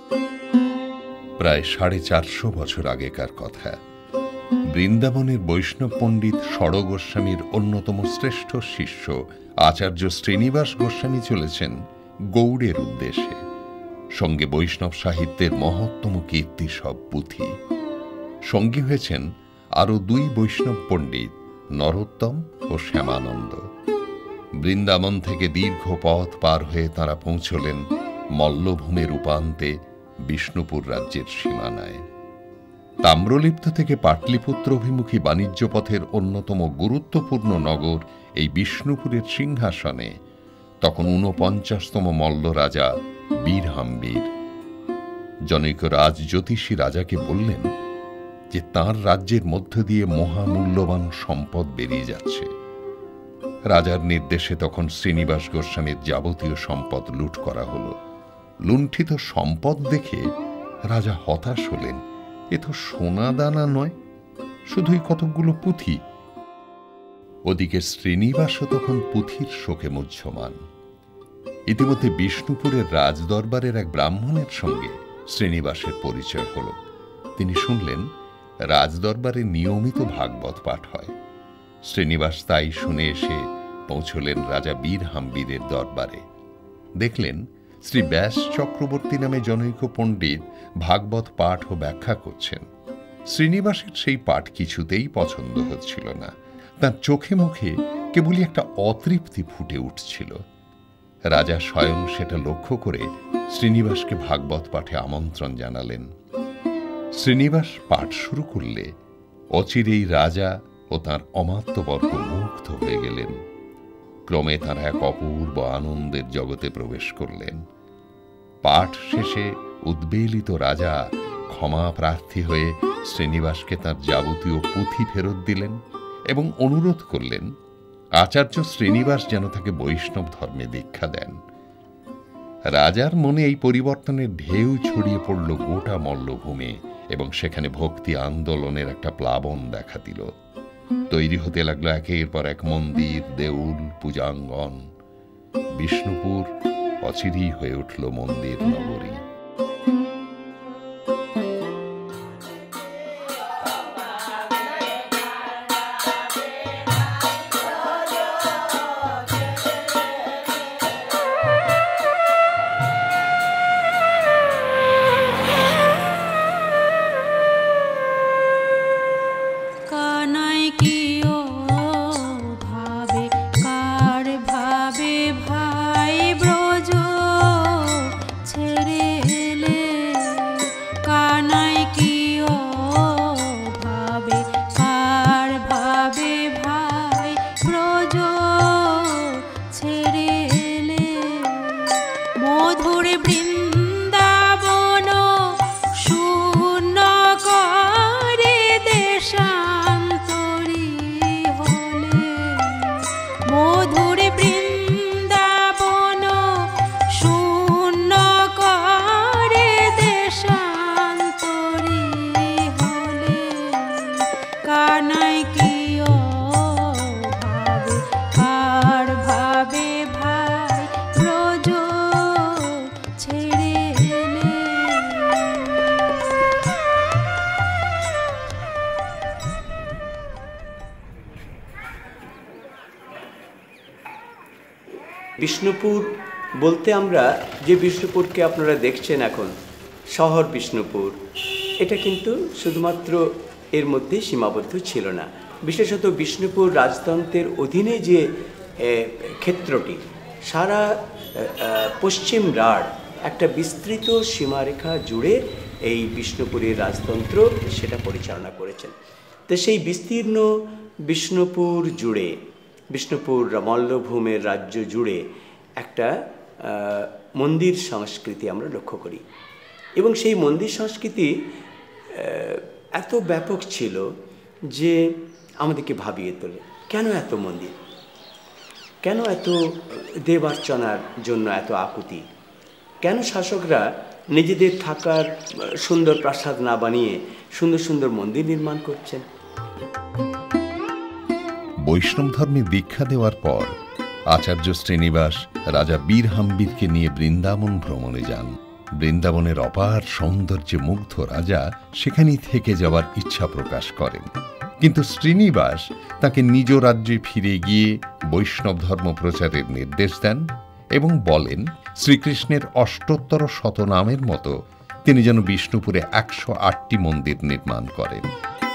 প্রায় 450 বছর আগেকার কথা। বৃন্দাবনের বৈষ্ণব পণ্ডিত ষড় গোস্বামীর অন্যতম শ্রেষ্ঠ শিষ্য আচার্য শ্রীনিবাস গোস্বামী চলেছেন গৌড়ের উদ্দেশ্যে। সঙ্গে বৈষ্ণব সাহিত্যের মহত্তম কীর্তি সব পুঁথি। সঙ্গী হয়েছেন আরও 2 বৈষ্ণব পণ্ডিত, নরোত্তম ও শ্যামানন্দ। বৃন্দাবন থেকে দীর্ঘ পথ পার হয়ে তাঁরা পৌঁছলেন মল্লভূমের উপান্তে বিষ্ণুপুর রাজ্যের সীমানায়। তাম্রলিপ্ত থেকে পাটলিপুত্র অভিমুখী বাণিজ্য পথের অন্যতম গুরুত্বপূর্ণ নগর এই বিষ্ণুপুরের সিংহাসনে তখন 49তম মল্ল রাজা বীরহাম্বীর। জনৈক রাজ জ্যোতিষী রাজাকে বললেন যে তাঁর রাজ্যের মধ্য দিয়ে মহামূল্যবান সম্পদ বেরিয়ে যাচ্ছে। রাজার নির্দেশে তখন শ্রীনিবাস গোস্বামীর যাবতীয় সম্পদ লুট করা হল। লুণ্ঠিত সম্পদ দেখে রাজা হতাশ হলেন। এ তো সোনা দানা নয়, শুধুই কতকগুলো পুঁথি। ওদিকে শ্রীনিবাসও তখন পুঁথির শোকে মুহ্যমান। ইতিমধ্যে বিষ্ণুপুরের রাজদরবারের এক ব্রাহ্মণের সঙ্গে শ্রীনিবাসের পরিচয় হল। তিনি শুনলেন রাজদরবারে নিয়মিত ভাগবত পাঠ হয়। শ্রীনিবাস তাই শুনে এসে পৌঁছলেন রাজা বীরহাম্বীরের দরবারে। দেখলেন শ্রী ব্যাস চক্রবর্তী নামে জনৈক পণ্ডিত ভাগবত পাঠ ও ব্যাখ্যা করছেন। শ্রীনিবাসের সেই পাঠ কিছুতেই পছন্দ হচ্ছিল না। তার চোখে মুখে কেবলই একটা অতৃপ্তি ফুটে উঠছিল। রাজা স্বয়ং সেটা লক্ষ্য করে শ্রীনিবাসকে ভাগবত পাঠে আমন্ত্রণ জানালেন। শ্রীনিবাস পাঠ শুরু করলে অচিরেই রাজা ও তাঁর অমাত্যবর্গ মুগ্ধ হয়ে গেলেন। ক্রমে তাঁরা এক অপূর্ব আনন্দের জগতে প্রবেশ করলেন। পাঠ শেষে উদ্বেলিত রাজা ক্ষমা প্রার্থী হয়ে শ্রীনিবাসকে তাঁর যাবতীয় পুঁথি ফেরত দিলেন এবং অনুরোধ করলেন আচার্য শ্রীনিবাস যেন তাকে বৈষ্ণব ধর্মে দীক্ষা দেন। রাজার মনে এই পরিবর্তনের ঢেউ ছড়িয়ে পড়ল গোটা মল্লভূমে এবং সেখানে ভক্তি আন্দোলনের একটা প্লাবন দেখা দিল। তৈরি হতে লাগলো একের পর এক মন্দির, দেউল, পূজাঙ্গন। বিষ্ণুপুর অচিরেই হয়ে উঠল মন্দির নগরী। বিষ্ণুপুর বলতে আমরা যে বিষ্ণুপুরকে আপনারা দেখছেন এখন, শহর বিষ্ণুপুর, এটা কিন্তু শুধুমাত্র এর মধ্যে সীমাবদ্ধ ছিল না। বিশেষত বিষ্ণুপুর রাজতন্ত্রের অধীনে যে ক্ষেত্রটি, সারা পশ্চিম রাঢ় একটা বিস্তৃত সীমারেখা জুড়ে এই বিষ্ণুপুরের রাজতন্ত্র সেটা পরিচালনা করেছেন। তো সেই বিস্তীর্ণ বিষ্ণুপুর জুড়ে, বিষ্ণুপুর মল্লভূমের রাজ্য জুড়ে একটা মন্দির সংস্কৃতি আমরা লক্ষ্য করি এবং সেই মন্দির সংস্কৃতি এত ব্যাপক ছিল যে আমাদেরকে ভাবিয়ে তোলে। কেন এত মন্দির, কেন এত দেবার্চনার জন্য এত আকুতি, কেন শাসকরা নিজেদের থাকার সুন্দর প্রাসাদ না বানিয়ে সুন্দর সুন্দর মন্দির নির্মাণ করছেন? বৈষ্ণব ধর্মে দীক্ষা দেওয়ার পর আচার্য শ্রীনিবাস রাজা বীরহাম্বীরকে নিয়ে বৃন্দাবন ভ্রমণে যান। বৃন্দাবনের অপার সৌন্দর্যে মুগ্ধ রাজা সেখানেই থেকে যাওয়ার ইচ্ছা প্রকাশ করেন, কিন্তু শ্রীনিবাস তাকে নিজ রাজ্যে ফিরে গিয়ে বৈষ্ণব ধর্ম প্রচারের নির্দেশ দেন এবং বলেন শ্রীকৃষ্ণের অষ্টোত্তর শতনামের মতো তিনি যেন বিষ্ণুপুরে 108টি মন্দির নির্মাণ করেন।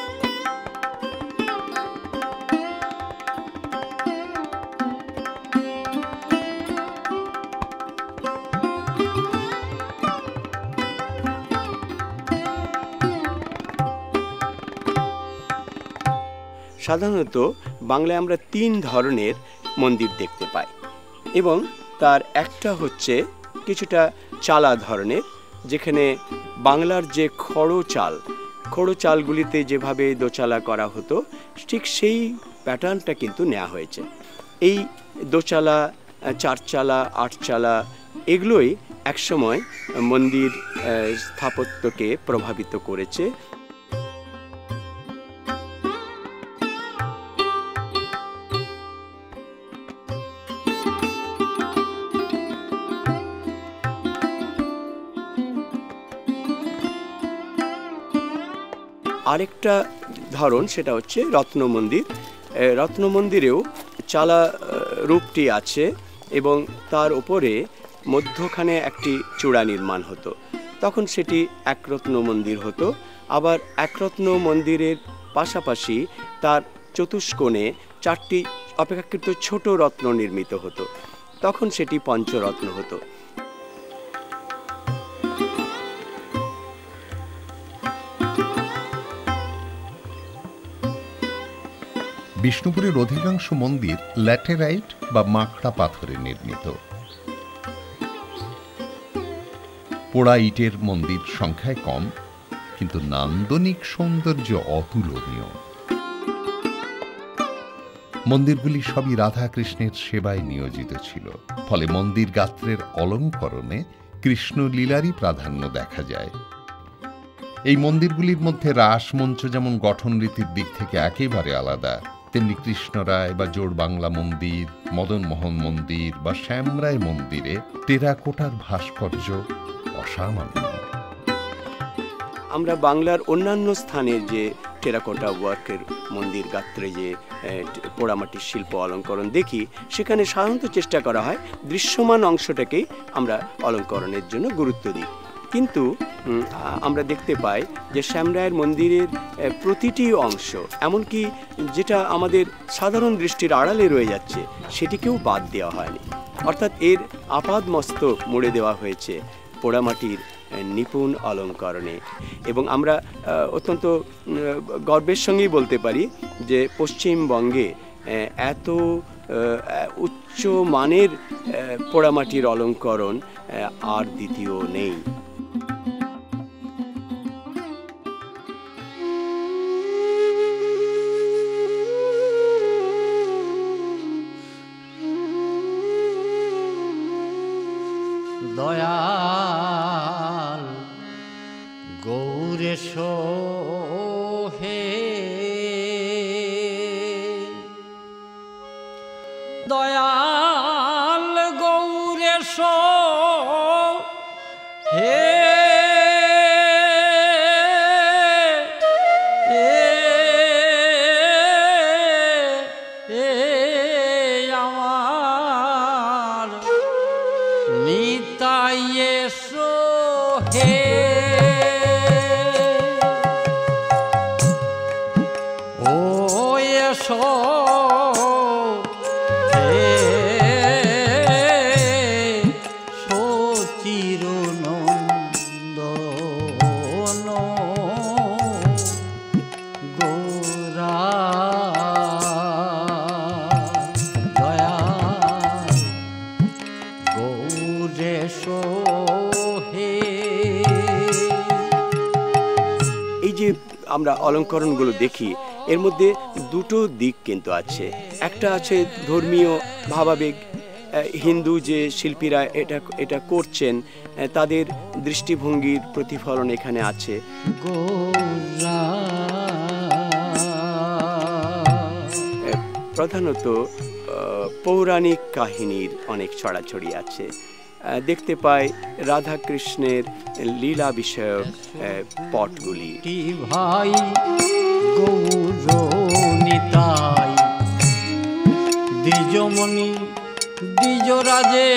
সাধারণত বাংলায় আমরা 3 ধরনের মন্দির দেখতে পাই, এবং তার একটা হচ্ছে কিছুটা চালা ধরনের, যেখানে বাংলার যে খড়ো চালগুলিতে যেভাবে দোচালা করা হতো ঠিক সেই প্যাটার্নটা কিন্তু নেওয়া হয়েছে। এই দোচালা, 4 চালা, 8 চালা এগুলোই একসময় মন্দির স্থাপত্যকে প্রভাবিত করেছে। আরেকটা ধরন সেটা হচ্ছে রত্ন মন্দির। রত্ন মন্দিরেও চালা রূপটি আছে এবং তার উপরে মধ্যখানে একটি চূড়া নির্মাণ হতো, তখন সেটি একরত্ন মন্দির হতো। আবার একরত্ন মন্দিরের পাশাপাশি তার চতুষ্কোণে 4টি অপেক্ষাকৃত ছোট রত্ন নির্মিত হতো, তখন সেটি পঞ্চরত্ন হতো। বিষ্ণুপুরের অধিকাংশ মন্দির ল্যাটেরাইট বা মাকড়া পাথরে নির্মিত। পোড়া ইটের মন্দির সংখ্যায় কম, কিন্তু নান্দনিক সৌন্দর্য অতুলনীয়। মন্দিরগুলি সবই রাধা কৃষ্ণের সেবায় নিয়োজিত ছিল, ফলে মন্দির গাত্রের অলঙ্করণে কৃষ্ণলীলারই প্রাধান্য দেখা যায়। এই মন্দিরগুলির মধ্যে রাসমঞ্চ যেমন গঠন রীতির দিক থেকে একেবারে আলাদা, তেমনি কৃষ্ণরায় বা জোড় বাংলা মন্দির, মদনমোহন মন্দির বা শ্যামরায় মন্দিরে টেরাকোটার ভাস্কর্য অসামান্য। আমরা বাংলার অন্যান্য স্থানের যে টেরাকোটা ওয়ার্কের মন্দির গাত্রে যে পোড়ামাটির শিল্প অলঙ্করণ দেখি, সেখানে সাধারণত চেষ্টা করা হয় দৃশ্যমান অংশটাকেই আমরা অলঙ্করণের জন্য গুরুত্ব দিই। কিন্তু আমরা দেখতে পাই যে শ্যামরায়ের মন্দিরের প্রতিটি অংশ, এমনকি যেটা আমাদের সাধারণ দৃষ্টির আড়ালে রয়ে যাচ্ছে, সেটিকেও বাদ দেওয়া হয়নি। অর্থাৎ এর আপাদ মস্তক মুড়ে দেওয়া হয়েছে পোড়ামাটির নিপুণ অলঙ্করণে। এবং আমরা অত্যন্ত গর্বের সঙ্গেই বলতে পারি যে পশ্চিমবঙ্গে এত উচ্চ মানের পোড়ামাটির অলঙ্করণ আর দ্বিতীয় নেই। দয়াল গৌরেশ হে, দয়াল গৌরেশ হে, আমার নিতাই এসো হে, ও এসো হে, সচির নন্দন গৌরা, দয়াল গৌরেশ হে। এই যে আমরা অলঙ্করণগুলো দেখি, এর মধ্যে দুটো দিক কিন্তু আছে। একটা আছে ধর্মীয় ভাবাবেগ, হিন্দু যে শিল্পীরা এটা করছেন তাদের দৃষ্টিভঙ্গির প্রতিফলন এখানে আছে। প্রধানত পৌরাণিক কাহিনীর অনেক ছড়াছড়ি আছে। দেখতে পাই রাধা কৃষ্ণের লীলা বিষয়ক পটগুলি। ভাই গৌরনিতাই দ্বিজমণি দ্বিজরাজে।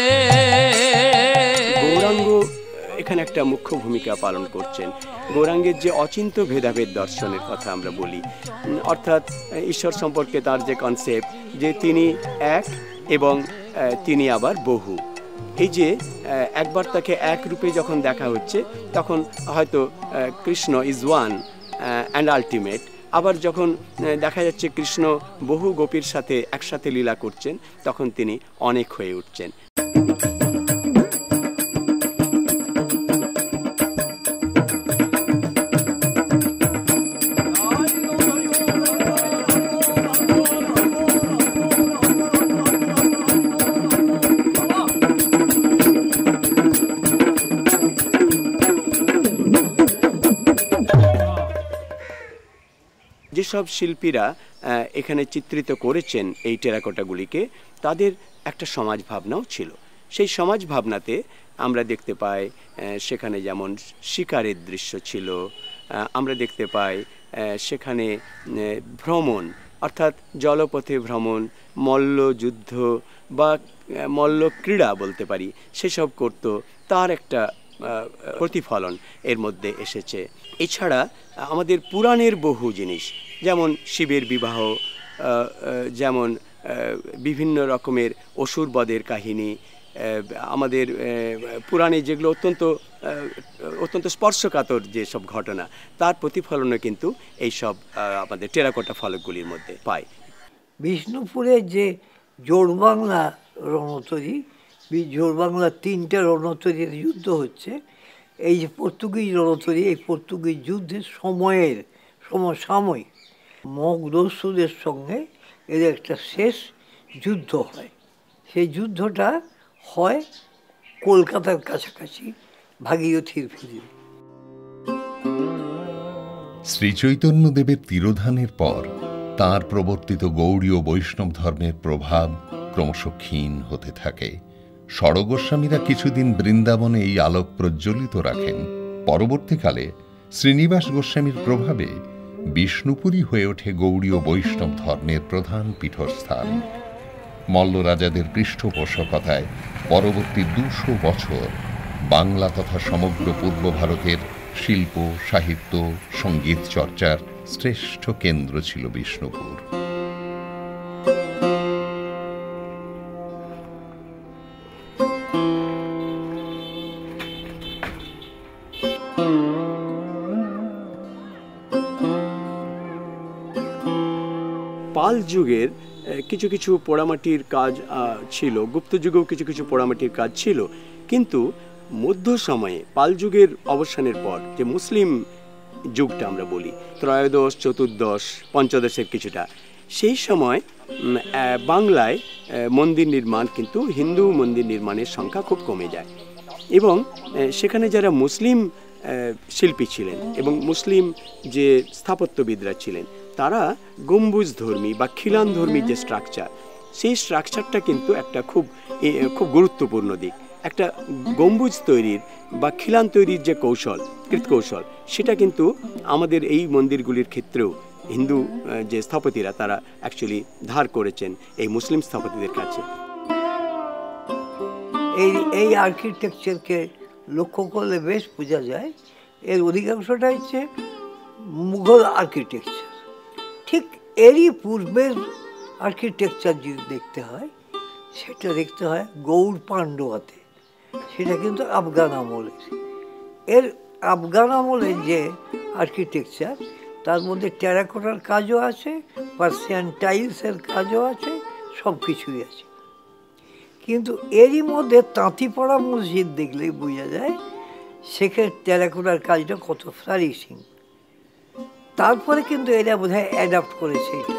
গৌরাঙ্গ এখানে একটা মুখ্য ভূমিকা পালন করছেন। গৌরাঙ্গের যে অচিন্ত ভেদাভেদ দর্শনের কথা আমরা বলি, অর্থাৎ ঈশ্বর সম্পর্কে তার যে কনসেপ্ট যে তিনি এক এবং তিনি আবার বহু, এই যে একবার তাকে এক রূপে যখন দেখা হচ্ছে তখন হয়তো Krishna is one and ultimate, আবার যখন দেখা যাচ্ছে কৃষ্ণ বহু গোপীর সাথে একসাথে লীলা করছেন তখন তিনি অনেক হয়ে উঠছেন। যেসব শিল্পীরা এখানে চিত্রিত করেছেন এই টেরাকোটাগুলিকে, তাদের একটা সমাজ ভাবনাও ছিল। সেই সমাজ ভাবনাতে আমরা দেখতে পাই সেখানে যেমন শিকারের দৃশ্য ছিল, আমরা দেখতে পাই সেখানে ভ্রমণ অর্থাৎ জলপথে ভ্রমণ, মল্লযুদ্ধ বা মল্ল ক্রীড়া বলতে পারি, সেসব করত, তার একটা প্রতিফলন এর মধ্যে এসেছে। এছাড়া আমাদের পুরাণের বহু জিনিস, যেমন শিবের বিবাহ, যেমন বিভিন্ন রকমের অসুরবদের কাহিনী, আমাদের পুরাণে যেগুলো অত্যন্ত স্পর্শকাতর যেসব ঘটনা, তার প্রতিফলনও কিন্তু এইসব আমাদের টেরাকোটা ফলকগুলির মধ্যে পাই। বিষ্ণুপুরের যে জোড়বাংলা রণতরী, জোড়বাংলার ৩টে রণতরীর যুদ্ধ হচ্ছে, এই যে পর্তুগিজ রণতরী, এই পর্তুগিজ যুদ্ধের সমসাময়িক মগধসূদের সঙ্গে এর একটা শেষ যুদ্ধ হয়। সেই যুদ্ধটা হয় কলকাতার কাছাকাছি ভাগীরথীর ফিরে। শ্রীচৈতন্যদেবের তিরোধানের পর তাঁর প্রবর্তিত গৌড়ীয় বৈষ্ণব ধর্মের প্রভাব ক্রমশ ক্ষীণ হতে থাকে। ষড়গোস্বামীরা কিছুদিন বৃন্দাবনে এই আলোক প্রজ্বলিত রাখেন। পরবর্তীকালে শ্রীনিবাস গোস্বামীর প্রভাবে বিষ্ণুপুরী হয়ে ওঠে গৌড়ীয় বৈষ্ণব ধর্মের প্রধান পীঠস্থান। মল্ল রাজাদের পৃষ্ঠপোষকতায় পরবর্তী ২০০ বছর বাংলা তথা সমগ্র পূর্ব ভারতের শিল্প, সাহিত্য, সঙ্গীত চর্চার শ্রেষ্ঠ কেন্দ্র ছিল বিষ্ণুপুর। পাল যুগের কিছু কিছু পোড়ামাটির কাজ ছিল, গুপ্ত যুগেও কিছু কিছু পোড়ামাটির কাজ ছিল, কিন্তু মধ্য সময়ে পাল যুগের অবসানের পর যে মুসলিম যুগটা আমরা বলি, ত্রয়োদশ, চতুর্দশ, পঞ্চদশের কিছুটা, সেই সময় বাংলায় মন্দির নির্মাণ কিন্তু হিন্দু মন্দির নির্মাণের সংখ্যা খুব কমে যায় এবং সেখানে যারা মুসলিম শিল্পী ছিলেন এবং মুসলিম যে স্থাপত্যবিদরা ছিলেন, তারা গম্বুজ ধর্মী বা খিলান ধর্মী যে স্ট্রাকচার, সেই স্ট্রাকচারটা কিন্তু একটা খুব গুরুত্বপূর্ণ দিক। একটা গম্বুজ তৈরির বা খিলান তৈরির যে কৃতকৌশল, সেটা কিন্তু আমাদের এই মন্দিরগুলির ক্ষেত্রেও হিন্দু যে স্থপতিরা তারা অ্যাকচুয়ালি ধার করেছেন এই মুসলিম স্থপতিদের কাছে। এই আর্কিটেকচারকে লক্ষ্য করলে বেশ বোঝা যায় এর অধিকাংশটা হচ্ছে মুঘল আর্কিটেকচার। ঠিক এরই পূর্বের আর্কিটেকচার যদি দেখতে হয়, সেটা দেখতে হয় গৌড় পাণ্ডুয়াতে, সেটা কিন্তু আফগান আমলের। এর আফগান আমলের যে আর্কিটেকচার, তার মধ্যে টেরাকোটার কাজও আছে, পার্সিয়ান টাইলসের কাজও আছে, সব কিছুই আছে। কিন্তু এরই মধ্যে তাঁতিপাড়া মসজিদ দেখলেই বোঝা যায় সেখানে টেরাকোটার কাজটা কত ফ্লারিশিং। তারপরে কিন্তু এরা বোধহয় অ্যাডাপ্ট করেছে এটা।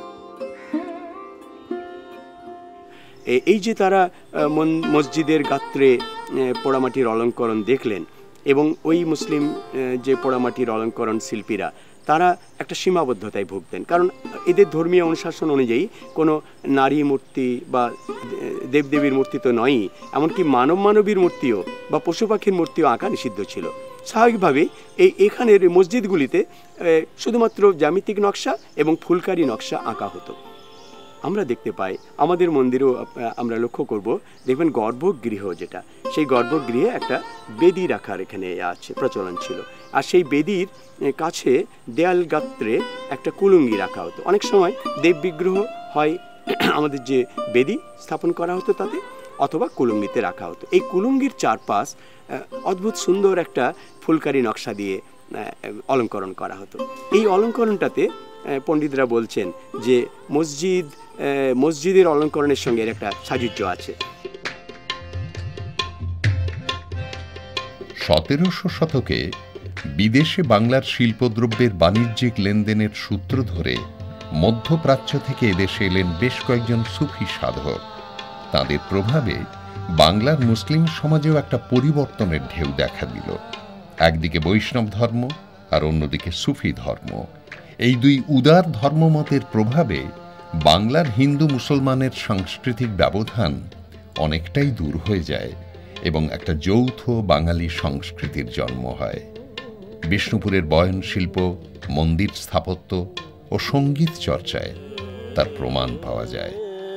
এই যে তারা মসজিদের গাত্রে পোড়ামাটির অলঙ্করণ দেখলেন এবং ওই মুসলিম যে পোড়ামাটির অলঙ্করণ শিল্পীরা তারা একটা সীমাবদ্ধতায় ভুগতেন, কারণ এদের ধর্মীয় অনুশাসন অনুযায়ী কোনো নারী মূর্তি বা দেবদেবীর মূর্তি তো নয়ই, এমনকি মানবীর মূর্তিও বা পশু পাখির মূর্তিও আঁকা নিষিদ্ধ ছিল। স্বাভাবিকভাবে এখানের মসজিদগুলিতে শুধুমাত্র জ্যামিতিক নকশা এবং ফুলকারি নকশা আঁকা হতো। আমরা দেখতে পাই আমাদের মন্দিরেও আমরা লক্ষ্য করব, দেখবেন গর্ভগৃহ যেটা, সেই গর্ভগৃহে একটা বেদি রাখার এখানে আছে প্রচলন ছিল, আর সেই বেদির কাছে দেয়াল গাত্রে একটা কুলুঙ্গি রাখা হতো। অনেক সময় দেব বিগ্রহ হয় আমাদের যে বেদি স্থাপন করা হতো তাতে, অথবা কুলুঙ্গিতে রাখা হতো। এই কুলুঙ্গির চারপাশ অদ্ভুত সুন্দর একটা ফুলকারি নকশা দিয়ে অলঙ্করণ করা হতো। এই অলঙ্করণটাতে পণ্ডিতরা বলছেন যে মসজিদের অলঙ্করণের সঙ্গে এর একটা সাযুজ্য আছে। 1700 শতকে বিদেশে বাংলার শিল্পদ্রব্যের বাণিজ্যিক লেনদেনের সূত্র ধরে মধ্যপ্রাচ্য থেকে এদেশে এলেন বেশ কয়েকজন সুফি সাধক। তাদের প্রভাবে বাংলার মুসলিম সমাজেও একটা পরিবর্তনের ঢেউ দেখা দিল। একদিকে বৈষ্ণব ধর্ম আর অন্যদিকে সুফি ধর্ম। এই দুই উদার ধর্মমতের প্রভাবে বাংলার হিন্দু মুসলমানের সাংস্কৃতিক ব্যবধান অনেকটাই দূর হয়ে যায় এবং একটা যৌথ বাঙালি সংস্কৃতির জন্ম হয়। বিষ্ণুপুরের বয়ন শিল্প, মন্দির স্থাপত্য ও সঙ্গীত চর্চায় তার প্রমাণ পাওয়া যায়।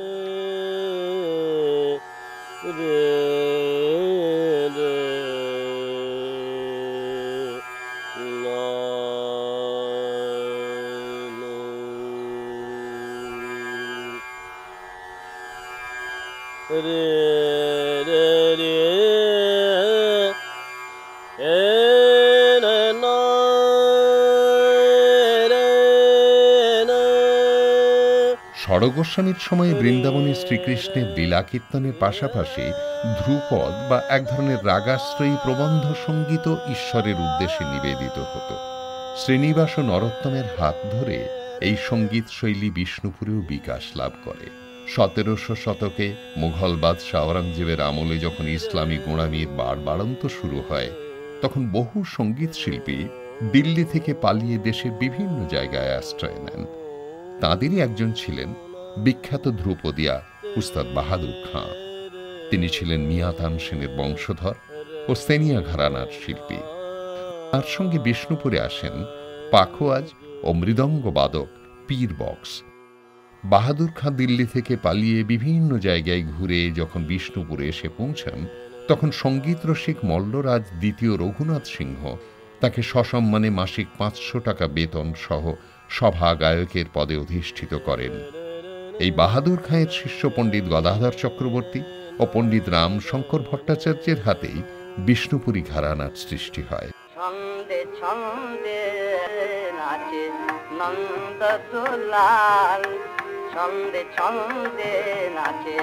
ষড়গোস্বামীর সময়ে বৃন্দাবনে শ্রীকৃষ্ণের লীলা কীর্তনের পাশাপাশি ধ্রুপদ বা এক ধরনের রাগাশ্রয়ী প্রবন্ধ সঙ্গীত ঈশ্বরের উদ্দেশ্যে নিবেদিত হতো। শ্রীনিবাস ও নরোত্তমের হাত ধরে এই সঙ্গীত শৈলী বিষ্ণুপুরেও বিকাশ লাভ করে। 1700 শতকে মুঘল বাদশাহ আওরঙ্গজেবের আমলে যখন ইসলামী গোঁড়ামির বাড়বাড়ন্ত শুরু হয়, তখন বহু সঙ্গীত শিল্পী দিল্লি থেকে পালিয়ে দেশের বিভিন্ন জায়গায় আশ্রয় নেন। তাঁদেরই একজন ছিলেন বিখ্যাত ধ্রুপদিয়া উস্তাদ বাহাদুর খাঁ। তিনি ছিলেন মিয়া তানসেনের বংশধর ও সেনিয়া ঘরানার শিল্পী। তার সঙ্গে বিষ্ণুপুরে আসেন পাখোয়াজ ও মৃদঙ্গ বাদক পীর বক্স। বাহাদুর খাঁ দিল্লি থেকে পালিয়ে বিভিন্ন জায়গায় ঘুরে যখন বিষ্ণুপুরে এসে পৌঁছান, তখন সঙ্গীত রসিক মল্লরাজ দ্বিতীয় রঘুনাথ সিংহ তাকে সসম্মানে মাসিক 500 টাকা বেতন সহ সভা গায়কের পদে অধিষ্ঠিত করেন। এই বাহাদুর খাঁয়ের শিষ্য পণ্ডিত গদাধর চক্রবর্তী ও পণ্ডিত রাম শঙ্কর ভট্টাচার্যের হাতেই বিষ্ণুপুরী ঘরানার সৃষ্টি হয়। ছন্দে ছন্দে নাচে নন্দদোলাল, ছন্দে ছন্দে নাচে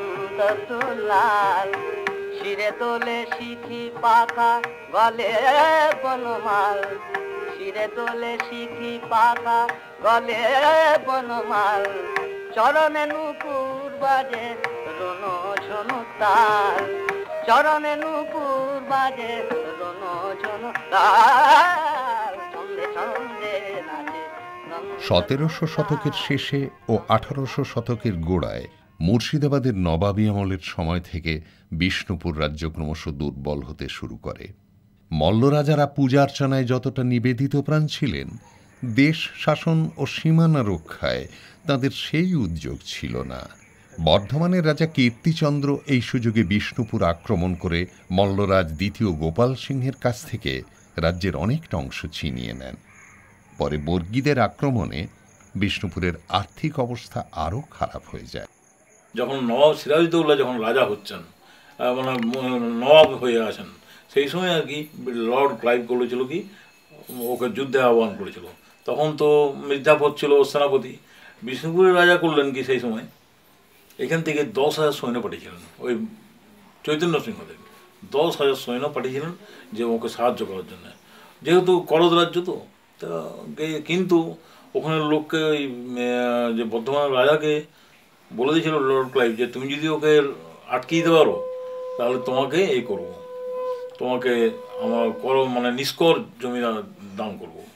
নন্দদোলাল, শিরে তোলে শিখি পাকা গলে বনমাল, শিরে তোলে শিখি পাকা গলে বনমাল, চরণে নুপুর বাজে রুনো ঝুনু তাল, চরণে নুপুর বাজে রুনো ঝুনু তাল, ছন্দে ছন্দে নাচে। 1700 শতকের শেষে ও 1800 শতকের গোড়ায় মুর্শিদাবাদের নবাবী আমলের সময় থেকে বিষ্ণুপুর রাজ্য ক্রমশ দুর্বল হতে শুরু করে। মল্লরাজারা পূজার্চনায় যতটা নিবেদিত প্রাণ ছিলেন, দেশ শাসন ও সীমানা রক্ষায় তাদের সেই উদ্যোগ ছিল না। বর্ধমানের রাজা কীর্তিচন্দ্র এই সুযোগে বিষ্ণুপুর আক্রমণ করে মল্লরাজ দ্বিতীয় গোপাল সিংহের কাছ থেকে রাজ্যের অনেকটা অংশ ছিনিয়ে নেন। পরে বর্গীদের আক্রমণে বিষ্ণুপুরের আর্থিক অবস্থা আরও খারাপ হয়ে যায়। যখন নবাব সিরাজউদ্দৌলা যখন রাজা হচ্ছেন, মানে নবাব হয়ে আছেন, সেই সময় আর কি লর্ড ক্লাইভ করেছিল কি, ওকে যুদ্ধে আহ্বান করেছিল। তখন তো মির্জাফর ছিল সেনাপতি। বিষ্ণুপুরের রাজা করলেন কি, সেই সময় এখান থেকে 10,000 সৈন্য পাঠিয়েছিলেন। ওই চৈতন্য সিংহদেব 10,000 সৈন্য পাঠিয়েছিলেন যে ওকে সাহায্য করার জন্য, যেহেতু করদ রাজ্য তো। কিন্তু ওখানে লোককে ওই যে বর্ধমানের রাজাকে বলে দিয়েছিল লর্ড ক্লাইভ যে তুমি যদি ওকে আটকিয়ে দিতে পারো তাহলে তোমাকে এই করবো, তোমাকে আমার মানে নিষ্কর জমি দান করবো।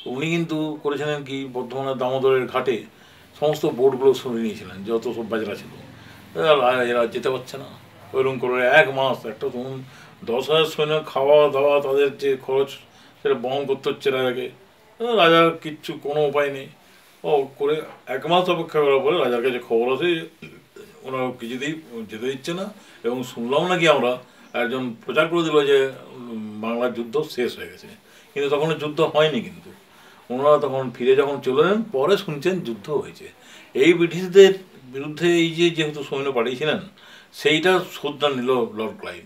উনি কিন্তু করেছিলেন কি, বর্ধমানের দামোদরের ঘাটে সমস্ত বোটগুলো সরিয়ে নিয়েছিলেন, যত সব বাজরা ছিল। এরা যেতে পারছে না, ওইরকম করে 1 মাস, একটা ধরুন 10,000 সৈন্য, খাওয়া দাওয়া তাদের যে খরচ সেটা বহন করতে হচ্ছে রাজাকে। রাজার কিচ্ছু কোনো উপায় নেই। ও করে 1 মাস অপেক্ষা করার পরে রাজার কাছে খবর আসে ওনারা কিছুতেই যেতে দিচ্ছে না, এবং শুনলাম নাকি আমরা একজন প্রচার করে দিল যে বাংলার যুদ্ধ শেষ হয়ে গেছে, কিন্তু তখন যুদ্ধ হয়নি। কিন্তু ওনারা তখন ফিরে যখন চলে এলেন, পরে শুনছেন যুদ্ধ হয়েছে। এই ব্রিটিশদের বিরুদ্ধে এই যে যেহেতু সৈন্য পাঠিয়েছিলেন, সেইটা শোধটা নিল লর্ড ক্লাইভ।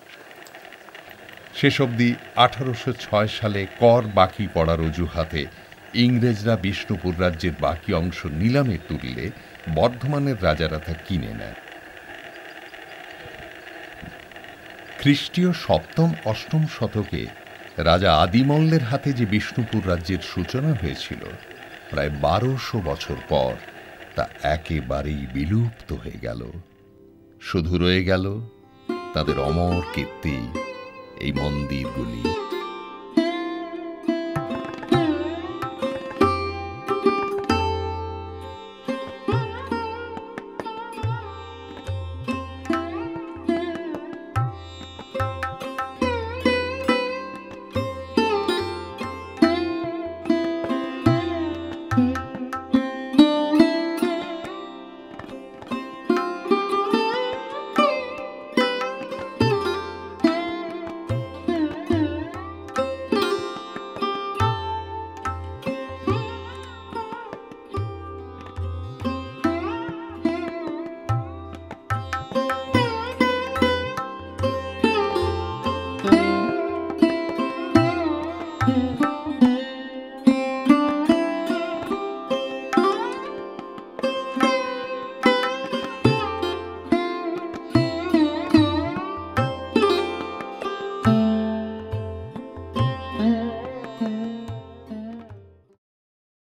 শেষ অবধি 1806 সালে কর বাকি পড়ার অজুহাতে ইংরেজরা বিষ্ণুপুর রাজ্যের বাকি অংশ নিলামে তুললে বর্ধমানের রাজারা তা কিনে নেয়। খ্রিস্টীয় 7ম-8ম শতকে রাজা আদিমল্লের হাতে যে বিষ্ণুপুর রাজ্যের সূচনা হয়েছিল, প্রায় 1200 বছর পর তা একেবারেই বিলুপ্ত হয়ে গেল। শুধু রয়ে গেল তাদের অমর কীর্তি, এই মন্দিরগুলি।